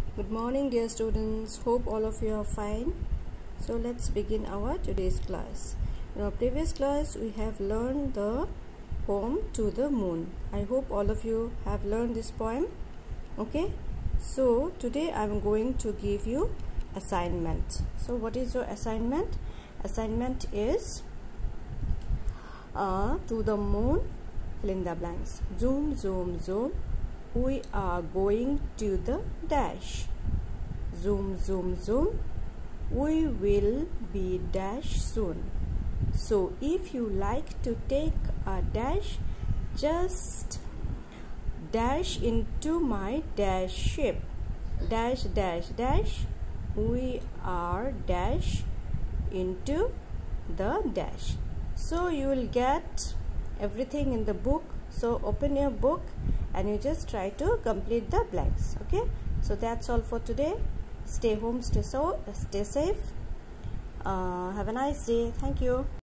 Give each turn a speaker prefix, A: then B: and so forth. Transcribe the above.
A: Good morning, dear students. Hope all of you are fine. So let's begin our today's class. In our previous class, we have learned the poem To the Moon. I hope all of you have learned this poem. Okay. So today I am going to give you assignment. So what is your assignment? Assignment is to the moon, fill in the blanks. Zoom, zoom, zoom. We are going to the dash. Zoom, zoom, zoom. We will be dash soon. So if you like to take a dash, just dash into my dash ship. Dash, dash, dash. We are dash into the dash. So you will get everything in the book. So open your book and you just try to complete the blanks. Okay, so that's all for today. Stay home, stay safe. Have a nice day. Thank you.